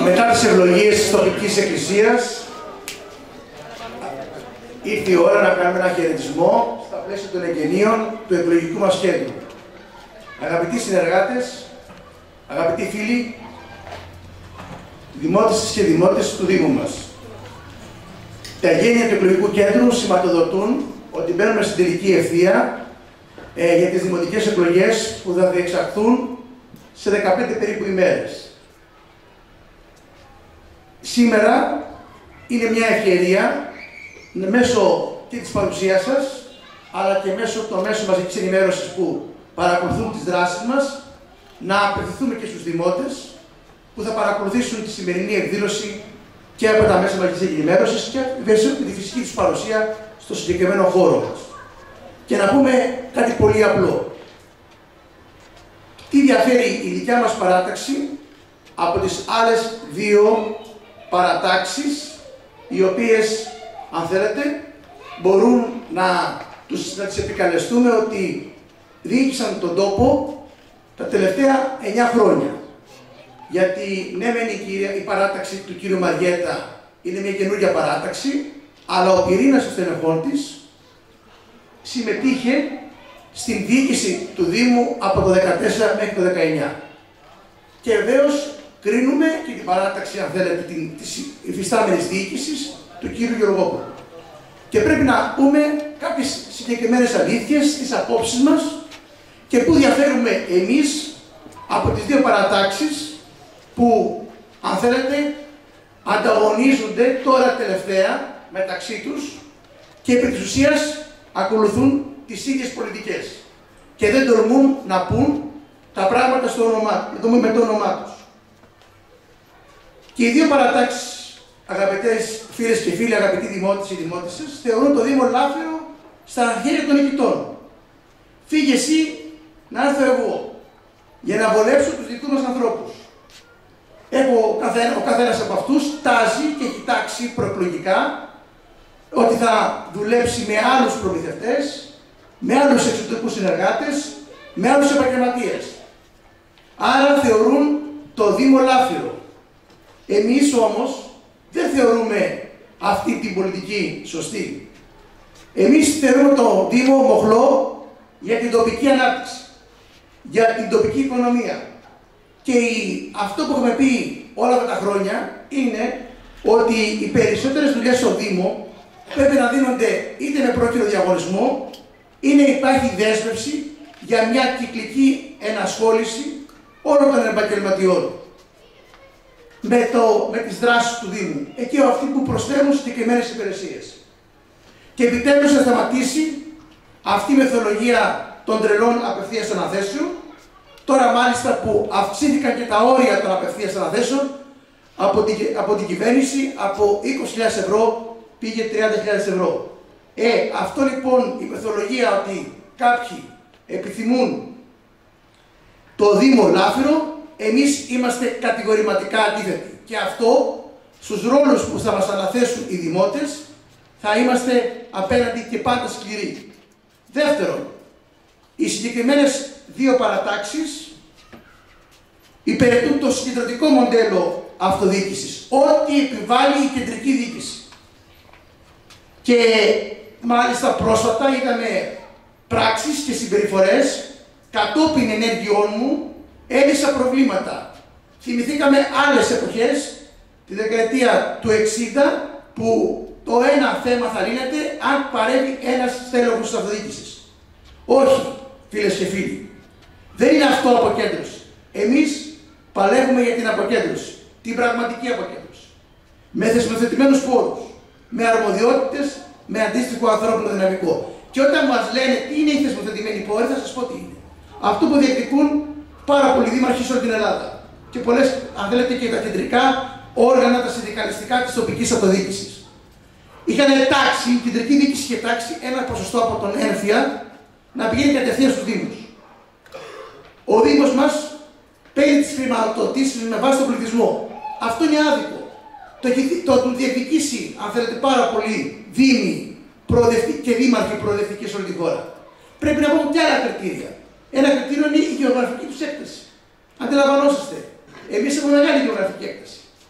Μετά τις ευλογίες της τοπικής εκκλησίας, ήρθε η ώρα να κάνουμε ένα χαιρετισμό στα πλαίσια των εγγενείων του εκλογικού μας κέντρου. Αγαπητοί συνεργάτες, αγαπητοί φίλοι, δημότησες και δημότες του Δήμου μας. Τα εγγένεια του εκλογικού κέντρου σηματοδοτούν ότι μπαίνουμε στην τελική ευθεία για τις δημοτικές εκλογές που θα διεξαχθούν σε 15 περίπου ημέρες. Σήμερα είναι μια ευκαιρία μέσω και της παρουσίας σας, αλλά και μέσω των μέσων μαζικής ενημέρωσης που παρακολουθούν τις δράσεις μας, να απευθυνθούμε και στους δημότες που θα παρακολουθήσουν τη σημερινή εκδήλωση και από τα μέσα μαζικής ενημέρωσης και τη φυσική τους παρουσία στο συγκεκριμένο χώρο μας. Και να πούμε κάτι πολύ απλό. Τι διαφέρει η δικιά μας παράταξη από τις άλλες δύο παρατάξεις, οι οποίες, αν θέλετε, μπορούν να τις επικαλεστούμε ότι διοίκησαν τον τόπο τα τελευταία 9 χρόνια. Γιατί ναι μεν η παράταξη του κύριου Μαριέτα είναι μια καινούργια παράταξη, αλλά ο πυρήνας των στελεχών της συμμετείχε στην διοίκηση του Δήμου από το 2014 μέχρι το 2019. Και βεβαίως κρίνουμε και την παράταξη, αν θέλετε, της υφιστάμενης διοίκησης του κύριου Γεωργόπουλου. Και πρέπει να πούμε κάποιες συγκεκριμένες αλήθειες στις απόψεις μας και πού διαφέρουμε εμείς από τις δύο παρατάξεις που, αν θέλετε, ανταγωνίζονται τώρα τελευταία μεταξύ τους και επί της ουσίας ακολουθούν τις ίδιες πολιτικές και δεν τολμούν να πούν τα πράγματα με το όνομά τους. Και οι δύο παρατάξεις, αγαπητές φίλες και φίλοι, αγαπητοί δημότες και δημότισσες, θεωρούν το Δήμο λάφυρο στα χέρια των νικητών. Φύγε εσύ, να έρθω εγώ, για να βολέψω τους δικούς μας ανθρώπους. Ο καθένας από αυτούς τάζει και έχει τάξει προεκλογικά ότι θα δουλέψει με άλλους προμηθευτές, με άλλους εξωτερικούς συνεργάτες, με άλλους επαγγελματίες. Άρα θεωρούν το Δήμο λάφυρο. Εμείς όμως δεν θεωρούμε αυτή την πολιτική σωστή. Εμείς θεωρούμε το Δήμο μοχλό για την τοπική ανάπτυξη, για την τοπική οικονομία. Και αυτό που έχουμε πει όλα αυτά τα χρόνια είναι ότι οι περισσότερες δουλειές στο Δήμο πρέπει να δίνονται είτε με πρόκειρο διαγωνισμό, είτε υπάρχει δέσμευση για μια κυκλική ενασχόληση όλων των επαγγελματιών με τις δράσεις του Δήμου, εκεί αυτοί που προσφέρουν συγκεκριμένες υπηρεσίες. Και επιτέλους θα σταματήσει αυτή η μεθοδολογία των τρελών απευθείας αναθέσεων, τώρα μάλιστα που αυξήθηκαν και τα όρια των απευθείας αναθέσεων από την κυβέρνηση, από 20.000 ευρώ πήγε 30.000 ευρώ. Αυτό λοιπόν η μεθοδολογία ότι κάποιοι επιθυμούν το Δήμο λάφυρο, εμείς είμαστε κατηγορηματικά αντίθετοι. Και αυτό στους ρόλους που θα μας αναθέσουν οι δημότες θα είμαστε απέναντι και πάντα σκληροί. Δεύτερον, οι συγκεκριμένες δύο παρατάξεις υπηρετούν το συγκεντρωτικό μοντέλο αυτοδιοίκησης, ό,τι επιβάλλει η κεντρική διοίκηση. Και μάλιστα πρόσφατα είδαμε πράξεις και συμπεριφορές κατόπιν ενέργειών μου έλυσα προβλήματα. Θυμηθήκαμε άλλες εποχές, τη δεκαετία του 60, που το ένα θέμα θα λύνεται αν παρέμβει ένας στέλεχος της αυτοδιοίκησης. Όχι, φίλες και φίλοι. Δεν είναι αυτό αποκέντρωση. Εμείς παλεύουμε για την αποκέντρωση, την πραγματική αποκέντρωση. Με θεσμοθετημένους πόρους, με αρμοδιότητες, με αντίστοιχο ανθρώπινο δυναμικό. Και όταν μας λένε τι είναι οι θεσμοθετημένοι πόροι, θα σας πω τι είναι. Αυτό που διεκδικούν πάρα πολλοί δήμαρχοι σε όλη την Ελλάδα. Και πολλές, αν θέλετε, και τα κεντρικά όργανα, τα συνδικαλιστικά της τοπικής αυτοδιοίκησης. Είχαν τάξει, η κεντρική διοίκηση είχε τάξει ένα ποσοστό από τον έμφυα να πηγαίνει κατευθείαν στους Δήμους. Ο Δήμος μας παίρνει τις χρηματοδοτήσεις με βάση τον πληθυσμό. Αυτό είναι άδικο. Το έχουν διεκδικήσει, αν θέλετε, πάρα πολλοί δήμοι και δήμαρχοι προοδευτικοί σε όλη τη χώρα. Πρέπει να πούμε και άλλα κριτήρια. Ένα κριτήριο είναι η γεωγραφική τους έκταση. Αντιλαμβανόσαστε. Εμείς έχουμε μεγάλη γεωγραφική έκταση.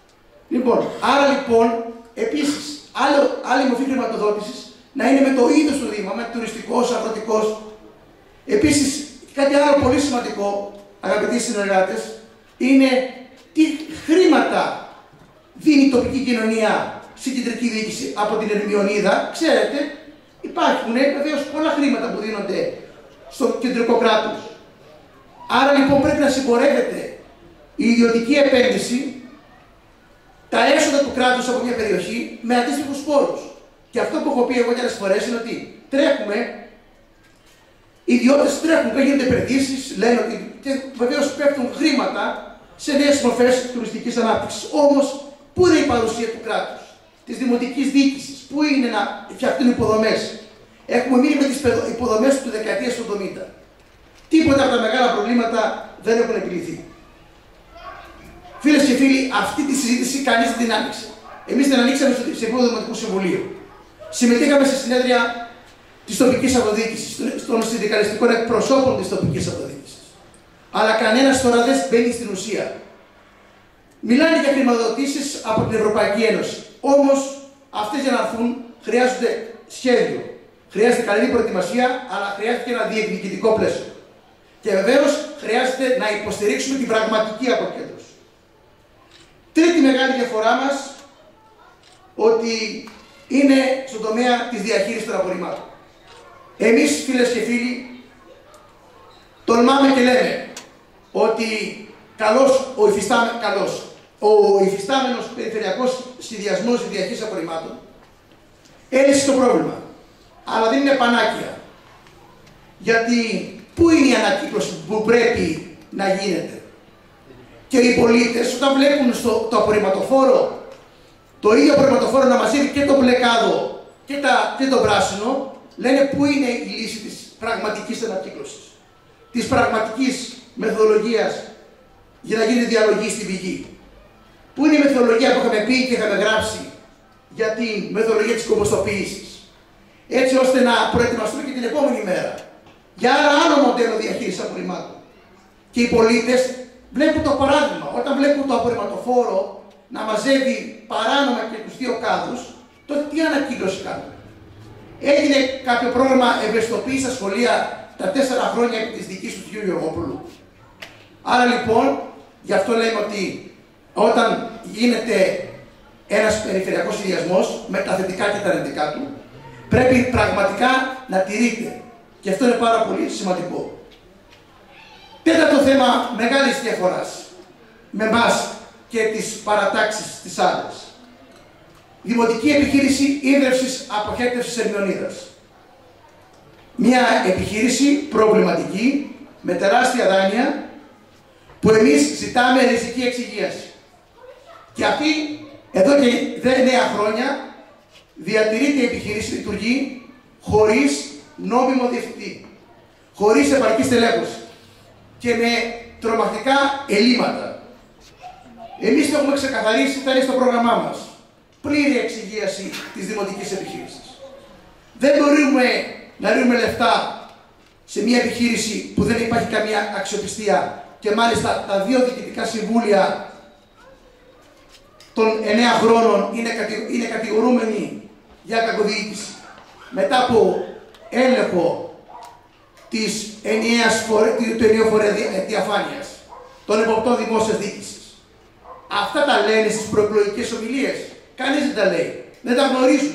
Λοιπόν, άρα λοιπόν, επίσης, άλλη μορφή χρηματοδότησης να είναι με το είδος του Δήμου, με τουριστικός, αγροτικός. Επίσης, κάτι άλλο πολύ σημαντικό, αγαπητοί συνεργάτες, είναι τι χρήματα δίνει η τοπική κοινωνία στην κεντρική διοίκηση από την Ερμιονίδα. Ξέρετε, υπάρχουν βεβαίως πολλά χρήματα που δίνονται στο κεντρικό κράτος. Άρα λοιπόν πρέπει να συμπορεύεται η ιδιωτική επένδυση, τα έσοδα του κράτους από μια περιοχή με αντίστοιχους πόρους. Και αυτό που έχω πει εγώ και άλλες φορές είναι ότι τρέχουμε, οι ιδιώτες τρέχουν, γίνονται επενδύσεις, λένε ότι και βεβαίως πέφτουν χρήματα σε νέες μορφές τουριστικής ανάπτυξης. Όμως, πού είναι η παρουσία του κράτους, της δημοτικής διοίκησης, πού είναι να φτιαχτούν υποδομές. Έχουμε μείνει με τις υποδομές του δεκαετίας του 70. Τίποτα από τα μεγάλα προβλήματα δεν έχουν επιλυθεί. Φίλες και φίλοι, αυτή τη συζήτηση κανείς δεν την άνοιξε. Εμείς την ανοίξαμε στο επίπεδο Δημοτικού Συμβουλίου. Συμμετείχαμε σε συνέδρια της τοπικής αυτοδιοίκησης, των συνδικαλιστικών εκπροσώπων της τοπικής αυτοδιοίκησης. Αλλά κανένας τώρα δεν μπαίνει στην ουσία. Μιλάνε για χρηματοδοτήσεις από την Ευρωπαϊκή Ένωση. Όμως, αυτές για να έρθουν χρειάζονται σχέδιο. Χρειάζεται καλή προετοιμασία, αλλά χρειάζεται και ένα διεκδικητικό πλαίσιο. Και βεβαίως χρειάζεται να υποστηρίξουμε την πραγματική αποκέντρωση. Τρίτη μεγάλη διαφορά μας, ότι είναι στον τομέα της διαχείρισης των απορριμμάτων. Εμείς, φίλες και φίλοι, τολμάμε και λέμε ότι ο υφιστάμενος περιφερειακός σχεδιασμός διαχείρισης απορριμμάτων έλυσε το πρόβλημα. Αλλά δεν είναι πανάκια. Γιατί πού είναι η ανακύκλωση που πρέπει να γίνεται. Και οι πολίτες όταν βλέπουν το απορριμματοφόρο, το ίδιο απορριμματοφόρο να μαζεύει και το μπλε κάδο και το πράσινο, λένε πού είναι η λύση της πραγματικής ανακύκλωσης. Της πραγματικής μεθοδολογίας για να γίνει διαλογή στην πηγή. Πού είναι η μεθοδολογία που είχαμε πει και είχαμε γράψει για τη μεθοδολογία της κομποστοποίησης. Έτσι ώστε να προετοιμαστούμε και την επόμενη μέρα για ένα άλλο μοντέλο διαχείρισης απορριμμάτων. Και οι πολίτες βλέπουν το παράδειγμα. Όταν βλέπουν το απορριμματοφόρο να μαζεύει παράνομα και τους δύο κάδους, τότε τι ανακύκλωση κάνουν. Έγινε κάποιο πρόγραμμα ευαισθητοποίησης στα σχολεία τα 4 χρόνια επί της δικής του κ. Γεωργόπουλου. Άρα λοιπόν, γι' αυτό λέμε ότι όταν γίνεται ένας περιφερειακός σχεδιασμός με τα θετικά και τα αρνητικά του, πρέπει πραγματικά να τηρείται. Και αυτό είναι πάρα πολύ σημαντικό. Τέταρτο θέμα μεγάλης διαφοράς με εμάς και τις παρατάξεις της άλλες. Δημοτική επιχείρηση ίδρυυσης αποχέτευσης Ερμιονίδας. Μια επιχείρηση προβληματική, με τεράστια δάνεια, που εμείς ζητάμε ριζική εξυγίαση. Και αυτή, εδώ και 9 χρόνια, διατηρείται η επιχείρηση, λειτουργεί χωρίς νόμιμο διευθυντή, χωρίς επαρκή στελέχωση και με τρομακτικά ελλείμματα. Εμείς το έχουμε ξεκαθαρίσει, θα είναι στο πρόγραμμά μας. Πλήρη εξυγίαση της δημοτικής επιχείρησης. Δεν μπορούμε να ρίχνουμε λεφτά σε μια επιχείρηση που δεν υπάρχει καμία αξιοπιστία και μάλιστα τα 2 διοικητικά συμβούλια των 9 χρόνων είναι κατηγορούμενοι για κακοδιοίκηση. Μετά από έλεγχο της του ενιαίου φορέα διαφάνειας των εποπτών δημόσιας διοίκησης. Αυτά τα λένε στις προεκλογικές ομιλίες. Κανείς δεν τα λέει. Δεν τα γνωρίζουν.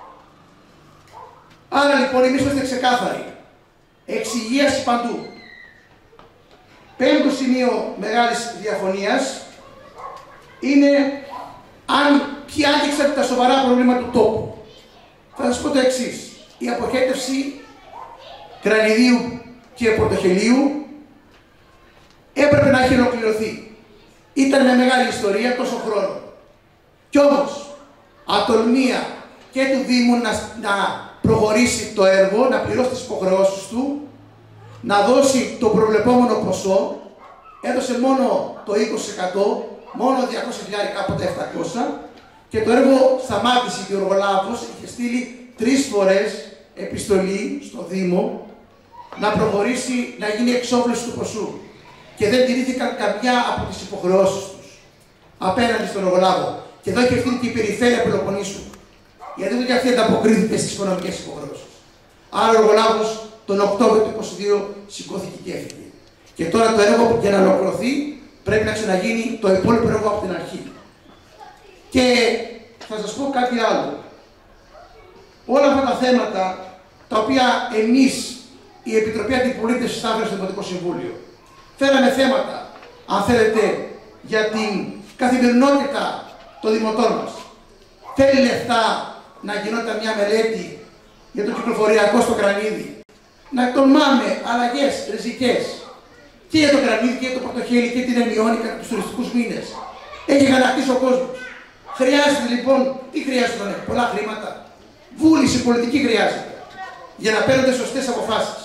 Άρα λοιπόν εμείς είμαστε ξεκάθαροι. Εξυγίαση παντού. Πέμπτο σημείο μεγάλης διαφωνίας είναι ποιοι άντυξαν τα σοβαρά προβλήματα του τόπου. Θα σας πω το εξής. Η αποχέτευση Κρανιδίου και Πορτοχελίου έπρεπε να έχει ολοκληρωθεί. Ήταν με μεγάλη ιστορία τόσο χρόνο. Κι όμως, ατολμία και του Δήμου να προχωρήσει το έργο, να πληρώσει τις υποχρεώσεις του, να δώσει το προβλεπόμενο ποσό, έδωσε μόνο το 20%, μόνο 200.000 κάποτε 700, και το έργο σταμάτησε και ο εργολάβος είχε στείλει 3 φορές επιστολή στο Δήμο να προχωρήσει, να γίνει εξόφληση του ποσού. Και δεν τηρήθηκαν καμιά από τις υποχρεώσεις τους απέναντι στον εργολάβο. και εδώ έχει ευθύνη και η περιφέρεια Πελοποννήσου. Γιατί ούτε και αυτή ανταποκρίθηκε στις οικονομικές υποχρεώσεις. Άρα ο εργολάβος τον Οκτώβριο του 2022 σηκώθηκε και έφυγε. Και τώρα το έργο για να ολοκληρωθεί πρέπει να ξαναγίνει το υπόλοιπο έργο από την αρχή. Και θα σας πω κάτι άλλο. Όλα αυτά τα θέματα τα οποία εμείς, η Επιτροπή Αντιπολίτευσης, θα στο Δημοτικό Συμβούλιο, φέραμε θέματα, αν θέλετε, για την καθημερινότητα των δημοτών μας. Θέλει λεφτά να γινόταν μια μελέτη για το κυκλοφοριακό στο Κρανίδι. Να τολμάμε αλλαγές ριζικές και για το Κρανίδι και για το Πορτοχέλι και την Ενιώνη κατά τους τουριστικούς μήνες. Έχει γανακτήσει ο κόσμος. Χρειάζεται λοιπόν, τι χρειάζεται, πολλά χρήματα. Βούληση πολιτική χρειάζεται για να παίρνονται σωστές αποφάσεις.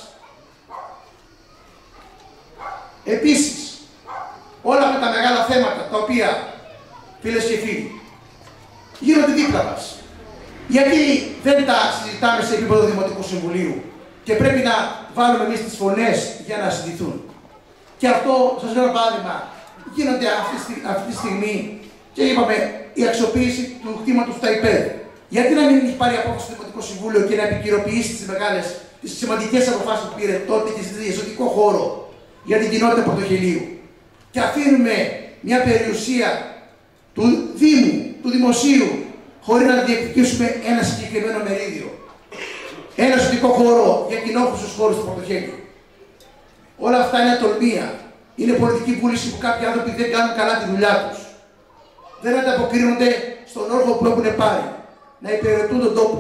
Επίσης, όλα αυτά τα μεγάλα θέματα τα οποία, φίλες και φίλοι, γίνονται δίπλα μας. Γιατί δεν τα συζητάμε σε επίπεδο Δημοτικού Συμβουλίου και πρέπει να βάλουμε εμείς τις φωνές για να συζητηθούν. Και αυτό, σας λέω ένα παράδειγμα, γίνονται αυτή τη στιγμή και είπαμε η αξιοποίηση του κτήματος του ΤΑΙΠΕΔ. Γιατί να μην έχει πάρει απόφαση στο Δημοτικό Συμβούλιο και να επικυροποιήσει τις σημαντικές αποφάσεις που πήρε τότε και στη διαζωτικό χώρο για την κοινότητα Πορτοχελίου. Και αφήνουμε μια περιουσία του Δήμου, του Δημοσίου, χωρίς να διεκδικήσουμε ένα συγκεκριμένο μερίδιο. Ένα ζωτικό χώρο για κοινόχρηστους χώρους του Πορτοχέλιου. Όλα αυτά είναι ατολμία. Είναι πολιτική βούληση που κάποιοι άνθρωποι δεν κάνουν καλά τη δουλειά τους. Δεν ανταποκρίνονται στον όργο που έχουν πάρει. Να υπηρετούν τον τόπο.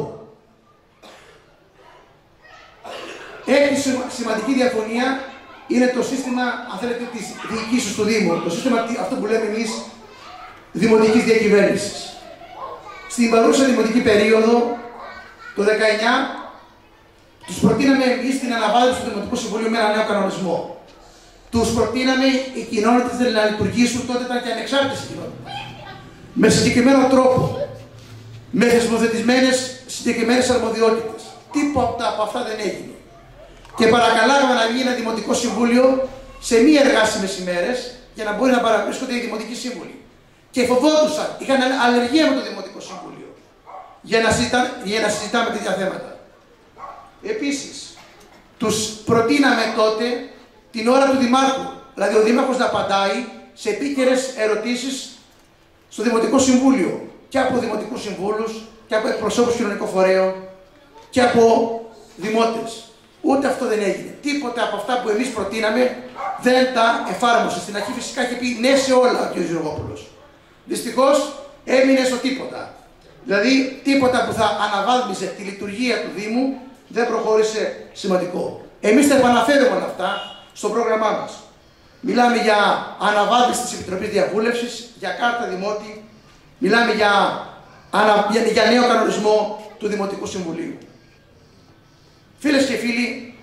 Έκτη σημαντική διαφωνία είναι το σύστημα, αν θέλετε, της διοικήσεως του Δήμου. Το σύστημα αυτό που λέμε εμείς δημοτικής διακυβέρνησης. Στην παρούσα δημοτική περίοδο, το 19, τους προτείναμε εμείς την αναβάθμιση του Δημοτικού Συμβουλίου με ένα νέο κανονισμό. Τους προτείναμε οι κοινότητες να λειτουργήσουν, τότε ήταν και ανεξάρτητες κοινότητες. Με συγκεκριμένο τρόπο. Με θεσμοθετημένες συγκεκριμένες αρμοδιότητες. Τίποτα από αυτά δεν έγινε. Και παρακαλάγαμε να βγει ένα Δημοτικό Συμβούλιο σε μη εργάσιμες ημέρες για να μπορεί να παραβρίσκονται οι Δημοτικοί Σύμβουλοι. Και φοβόντουσαν, είχαν αλλεργία με το Δημοτικό Συμβούλιο για να συζητάμε τέτοια θέματα. Επίσης, τους προτείναμε τότε την ώρα του Δημάρχου, δηλαδή ο Δήμαρχος να απαντάει σε επίκαιρες ερωτήσεις στο Δημοτικό Συμβούλιο. Και από δημοτικούς συμβούλους, και από εκπροσώπους κοινωνικών φορέων, και από δημότες. Ούτε αυτό δεν έγινε. Τίποτα από αυτά που εμείς προτείναμε δεν τα εφάρμοσε. Στην αρχή φυσικά είχε πει ναι σε όλα ο κ. Γιωργόπουλος. Δυστυχώς έμεινε στο τίποτα. Δηλαδή τίποτα που θα αναβάθμιζε τη λειτουργία του Δήμου δεν προχώρησε σημαντικό. Εμείς θα επαναφέρουμε όλα αυτά στο πρόγραμμά μας. Μιλάμε για αναβάθμιση της Επιτροπής Διαβούλευσης, για κάρτα Δημότη. Μιλάμε για νέο κανονισμό του Δημοτικού Συμβουλίου. Φίλες και φίλοι,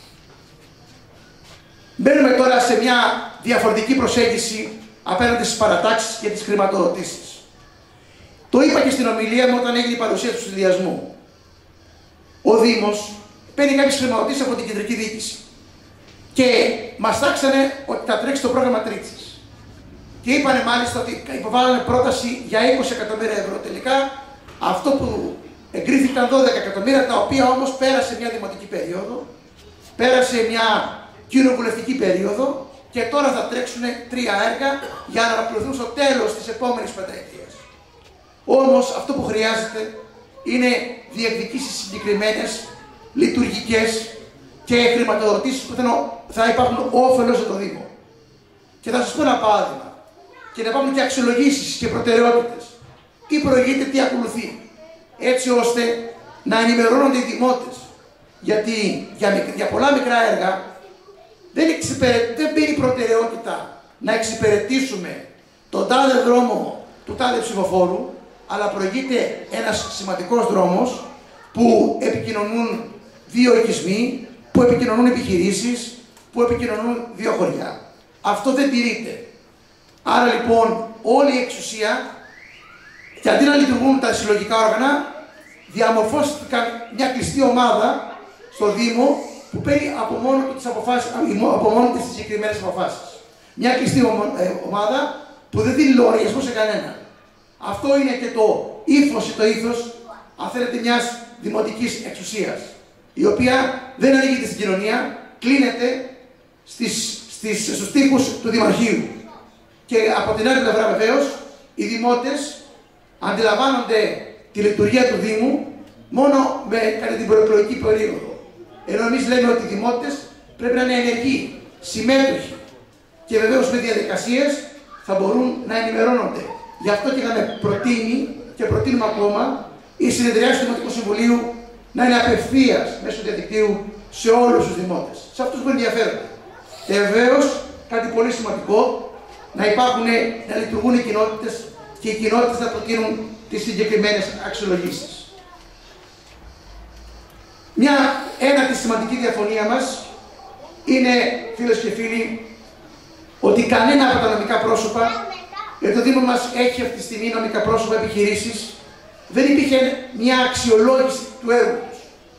μπαίνουμε τώρα σε μια διαφορετική προσέγγιση απέναντι στις παρατάξεις και τις χρηματοδοτήσεις. Το είπα και στην ομιλία μου όταν έγινε η παρουσία του συνδυασμού. Ο Δήμος παίρνει κάποιες χρηματοδοτήσεις από την κεντρική διοίκηση. Και μας τάξανε ότι θα τρέξει το πρόγραμμα Τρίτσης. Και είπανε μάλιστα ότι υποβάλλανε πρόταση για 20 εκατομμύρια ευρώ. Τελικά αυτό που εγκρίθηκαν 12 εκατομμύρια, τα οποία όμως πέρασε μια δημοτική περίοδο, πέρασε μια κοινοβουλευτική περίοδο και τώρα θα τρέξουν 3 έργα για να ολοκληρωθούν στο τέλος της επόμενης πενταετίας. Όμως αυτό που χρειάζεται είναι διεκδικήσεις συγκεκριμένες, λειτουργικές και χρηματοδοτήσεις που θα υπάρχουν όφελος για το Δήμο. Και θα σας πω ένα παράδειγμα. Και να υπάρχουν και αξιολογήσεις και προτεραιότητες. Τι προηγείται, τι ακολουθεί. Έτσι ώστε να ενημερώνονται οι δημότες. Γιατί για πολλά μικρά έργα δεν πήρε προτεραιότητα να εξυπηρετήσουμε τον τάδε δρόμο του τάδε ψηφοφόρου, αλλά προηγείται ένας σημαντικός δρόμος που επικοινωνούν 2 οικισμοί, που επικοινωνούν επιχειρήσεις, που επικοινωνούν 2 χωριά. Αυτό δεν τηρείται. Άρα λοιπόν όλη η εξουσία, και αντί να λειτουργούν τα συλλογικά όργανα, διαμορφώστηκαν μια κλειστή ομάδα στο Δήμο που παίρνει από μόνο τις συγκεκριμένες αποφάσεις. Μια κλειστή ομάδα που δεν δίνει λογαριασμό σε κανένα. Αυτό είναι και το ύφος, αν θέλετε, μιας δημοτικής εξουσίας, η οποία δεν ανοίγεται στην κοινωνία, κλείνεται στους τοίχους του Δημαρχείου. Και από την άλλη πλευρά, βεβαίως, οι δημότες αντιλαμβάνονται τη λειτουργία του Δήμου μόνο κατά την προεκλογική περίοδο. Ενώ εμείς λέμε ότι οι δημότες πρέπει να είναι ενεργοί, συμμέτοχοι και βεβαίως με διαδικασίες θα μπορούν να ενημερώνονται. Γι' αυτό και είχαμε προτείνει και προτείνουμε ακόμα η συνεδριάση του Δημοτικού Συμβουλίου να είναι απευθείας μέσω διαδικτύου σε όλους τους δημότες, σε αυτούς που ενδιαφέρονται. Και βεβαίως κάτι πολύ σημαντικό, να λειτουργούν οι κοινότητες και οι κοινότητες να προτείνουν τις συγκεκριμένες αξιολογήσεις. Μια ένατη σημαντική διαφωνία μας είναι, φίλες και φίλοι, ότι κανένα από τα νομικά πρόσωπα, γιατί το Δήμο μας έχει αυτή τη στιγμή νομικά πρόσωπα, επιχειρήσεις, δεν υπήρχε μια αξιολόγηση του έργου τους.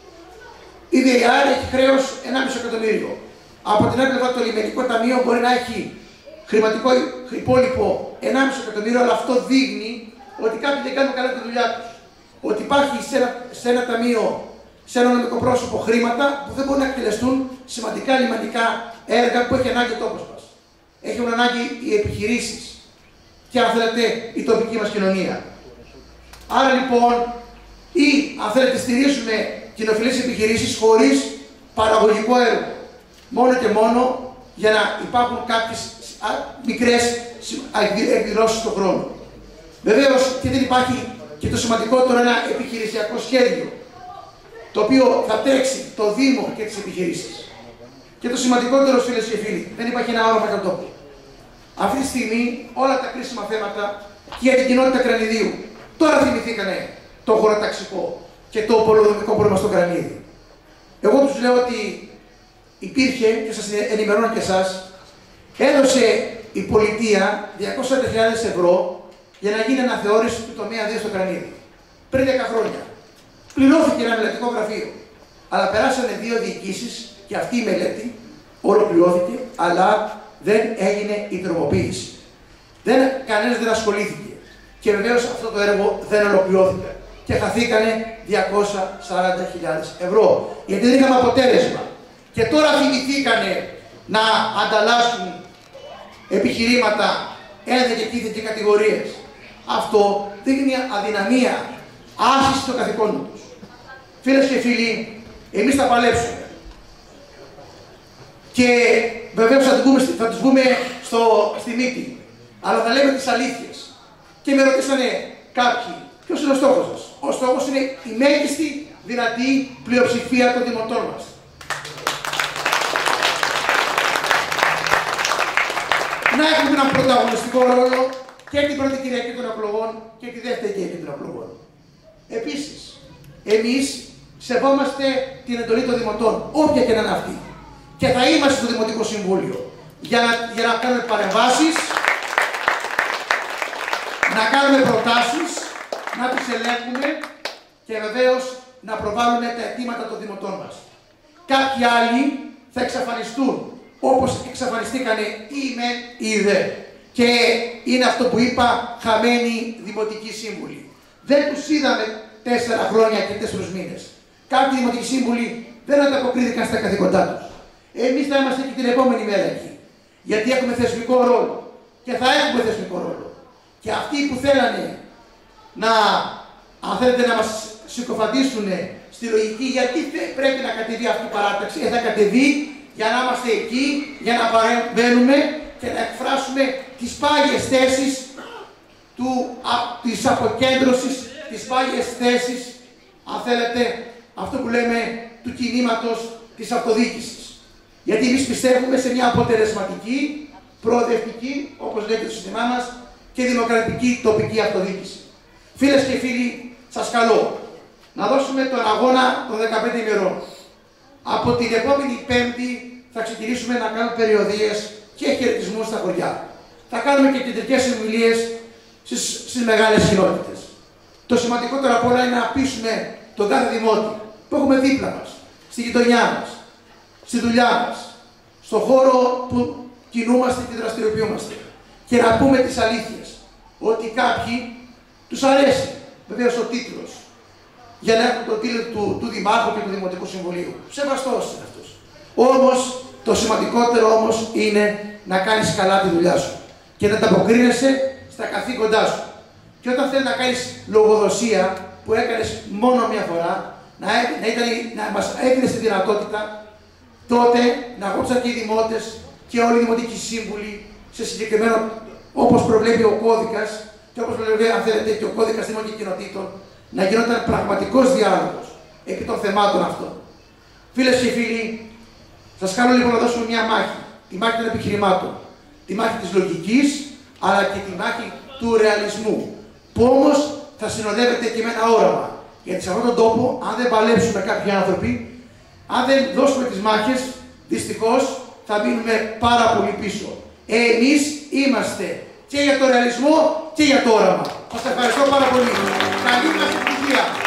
Η ΔΕΙΑΡ έχει χρέος 1,5 εκατομμύριο. Από την άλλη πλευρά, το Λιμενικό Ταμείο μπορεί να έχει χρηματικό υπόλοιπο 1,5 εκατομμύριο, αλλά αυτό δείχνει ότι κάποιοι δεν κάνουν καλά τη δουλειά τους. Ότι υπάρχει σε ένα ταμείο, σε ένα νομικό πρόσωπο, χρήματα που δεν μπορούν να εκτελεστούν σημαντικά λιμανικά έργα που έχει ανάγκη ο τόπος μας. Έχουν ανάγκη οι επιχειρήσεις και, αν θέλετε, η τοπική μας κοινωνία. Άρα λοιπόν, ή αν θέλετε, στηρίζουμε κοινοφιλείς επιχειρήσεις χωρίς παραγωγικό έργο. Μόνο και μόνο για να υπάρχουν κάποιες μικρές εκδηλώσεις στον χρόνο. Βεβαίως και δεν υπάρχει και το σημαντικότερο, ένα επιχειρησιακό σχέδιο, το οποίο θα τρέξει το Δήμο και τις επιχειρήσεις. Και το σημαντικότερο, φίλες και φίλοι, δεν υπάρχει ένα όρομα για τον τόπο. Αυτή τη στιγμή όλα τα κρίσιμα θέματα και για την κοινότητα Κρανιδίου. Τώρα θυμηθήκανε το χωροταξικό και το πολεοδομικό πρόβλημα στο Κρανίδι. Εγώ τους λέω ότι υπήρχε, και σας ενημερώνω και εσάς, έδωσε η πολιτεία 200.000 ευρώ για να γίνει αναθεώρηση του τομέα 2 στο Κρανίδι. Πριν 10 χρόνια. Πληρώθηκε ένα μελετικό γραφείο. Αλλά περάσανε 2 διοικήσεις και αυτή η μελέτη ολοκληρώθηκε, αλλά δεν έγινε η τροποποίηση. Κανένας δεν ασχολήθηκε. Και βεβαίως αυτό το έργο δεν ολοκληρώθηκε. Και χαθήκανε 240.000 ευρώ. Γιατί δεν είχαμε αποτέλεσμα. Και τώρα θυμηθήκανε να ανταλλάσσουν επιχειρήματα, ένδια και κήθια και κατηγορίες. Αυτό δείχνει μια αδυναμία, άσκηση των καθηκόντων τους. Φίλες και φίλοι, εμείς θα παλέψουμε. Και βεβαίως θα τους βγούμε στη μύτη. Αλλά θα λέμε τις αλήθειες. Και με ρωτήσανε κάποιοι, ποιος είναι ο στόχος σας? Ο στόχος είναι η μέγιστη δυνατή πλειοψηφία των δημοτών μας. Να έχουμε έναν πρωταγωνιστικό ρόλο και την πρώτη Κυριακή των εκλογών και τη δεύτερη Κυριακή των εκλογών. Επίσης, εμείς σεβόμαστε την εντολή των δημοτών, όποια και να είναι αυτή. Και θα είμαστε στο Δημοτικό Συμβούλιο για να κάνουμε παρεμβάσεις, να κάνουμε προτάσεις, να τις ελέγχουμε και βεβαίως να προβάλλουμε τα αιτήματα των δημοτών μας. Κάποιοι άλλοι θα εξαφανιστούν, όπως εξαφανιστήκανε οι μεν οι δε. Και είναι αυτό που είπα, χαμένοι δημοτικοί σύμβουλοι. Δεν τους είδαμε 4 χρόνια και 4 μήνες. Κάποιοι δημοτικοί σύμβουλοι δεν ανταποκρίθηκαν στα καθήκοντά τους. Εμείς θα είμαστε και την επόμενη μέρα εκεί. Γιατί έχουμε θεσμικό ρόλο. Και θα έχουμε θεσμικό ρόλο. Και αυτοί που θέλανε να, αν θέλετε, να μας συκοφαντήσουν στη λογική γιατί πρέπει να κατεβεί αυτή η παράταξη, θα κατεβεί για να είμαστε εκεί, για να παρεμβαίνουμε και να εκφράσουμε τις πάγιες θέσεις της αποκέντρωσης, τις πάγιες θέσεις, αν θέλετε, αυτό που λέμε του κινήματος της αυτοδιοίκησης. Γιατί εμείς πιστεύουμε σε μια αποτελεσματική, προοδευτική, όπως λέγεται το σύστημά μας, και δημοκρατική τοπική αυτοδιοίκηση. Φίλες και φίλοι, σας καλώ να δώσουμε τον αγώνα των 15 ημερών. Από την επόμενη Πέμπτη θα ξεκινήσουμε να κάνουμε περιοδίες και χαιρετισμούς στα χωριά. Θα κάνουμε και κεντρικές συνομιλίες στις μεγάλες κοινότητες. Το σημαντικότερο απ' όλα είναι να πείσουμε τον κάθε δημότη που έχουμε δίπλα μας, στη γειτονιά μας, στη δουλειά μας, στον χώρο που κινούμαστε και δραστηριοποιούμαστε. Και να πούμε τις αλήθειες, ότι κάποιοι Τους αρέσει βεβαίως ο τίτλος, για να έχουν τον τίτλο του Δημάρχου και του Δημοτικού Συμβουλίου. Σεβαστός είναι αυτός. Όμως, το σημαντικότερο όμως είναι να κάνεις καλά τη δουλειά σου και να ανταποκρίνεσαι στα καθήκοντά σου. Και όταν θέλεις να κάνεις λογοδοσία που έκανες μόνο μία φορά, να μας έδινες τη δυνατότητα τότε να αγώψαν και οι δημότες και όλοι οι δημοτικοί σύμβουλοι σε συγκεκριμένο, όπως προβλέπει ο κώδικας και όπως προβλέπει, αν θέλετε, και ο κώδικας Δήμων και Κοινοτήτων, να γινόταν πραγματικός διάλογος επί των θεμάτων αυτών. Φίλες και φίλοι, σας καλώ λοιπόν να δώσουμε μια μάχη. Τη μάχη των επιχειρημάτων, τη μάχη της λογικής, αλλά και τη μάχη του ρεαλισμού. Που όμως θα συνοδεύεται και με ένα όραμα. Γιατί σε αυτόν τον τόπο, αν δεν παλέψουμε κάποιοι άνθρωποι, αν δεν δώσουμε τις μάχες, δυστυχώς θα μείνουμε πάρα πολύ πίσω. Εμείς είμαστε και για το ρεαλισμό και για το όραμα. Σας ευχαριστώ πάρα πολύ. Καλή μας επιτυχία.